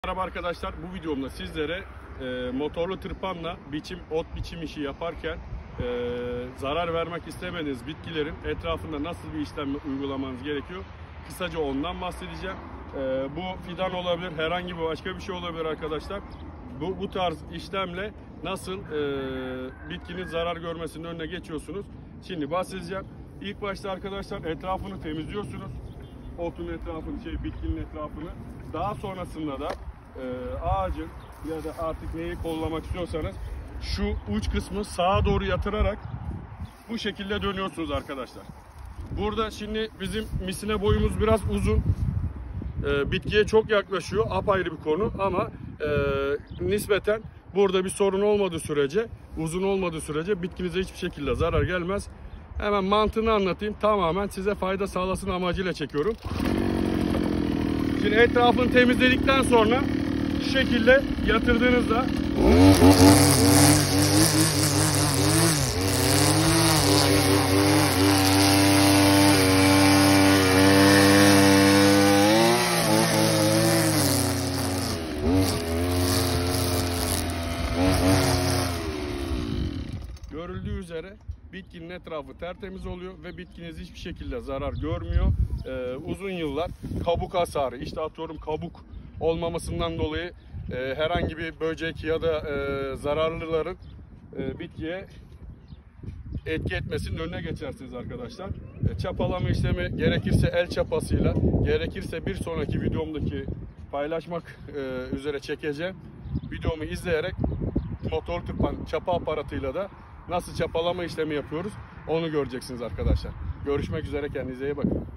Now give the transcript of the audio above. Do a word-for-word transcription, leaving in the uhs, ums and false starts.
Merhaba arkadaşlar, bu videomda sizlere e, motorlu tırpanla biçim, ot biçim işi yaparken e, zarar vermek istemediğiniz bitkilerin etrafında nasıl bir işlem uygulamanız gerekiyor? Kısaca ondan bahsedeceğim. E, bu fidan olabilir, herhangi bir başka bir şey olabilir arkadaşlar. Bu, bu tarz işlemle nasıl e, bitkinin zarar görmesinin önüne geçiyorsunuz? Şimdi bahsedeceğim. İlk başta arkadaşlar etrafını temizliyorsunuz. Otun etrafını, şey bitkinin etrafını. Daha sonrasında da e, ağacın ya da artık neyi kollamak istiyorsanız şu uç kısmı sağa doğru yatırarak bu şekilde dönüyorsunuz arkadaşlar. Burada şimdi bizim misine boyumuz biraz uzun. E, bitkiye çok yaklaşıyor. Apayrı bir konu ama e, nispeten burada bir sorun olmadığı sürece, uzun olmadığı sürece bitkinize hiçbir şekilde zarar gelmez. Hemen mantığını anlatayım. Tamamen size fayda sağlasın amacıyla çekiyorum. Şimdi etrafını temizledikten sonra şu şekilde yatırdığınızda görüldüğü üzere bitkinin etrafı tertemiz oluyor ve bitkiniz hiçbir şekilde zarar görmüyor. Ee, uzun yıllar kabuk hasarı, işte atıyorum kabuk olmamasından dolayı e, herhangi bir böcek ya da e, zararlıların e, bitkiye etki etmesinin önüne geçersiniz arkadaşlar. E, çapalama işlemi gerekirse el çapasıyla, gerekirse bir sonraki videomdaki paylaşmak e, üzere çekeceğim. Videomu izleyerek motor tırpan çapa aparatıyla da nasıl çapalama işlemi yapıyoruz onu göreceksiniz arkadaşlar. Görüşmek üzere, kendinize iyi bakın.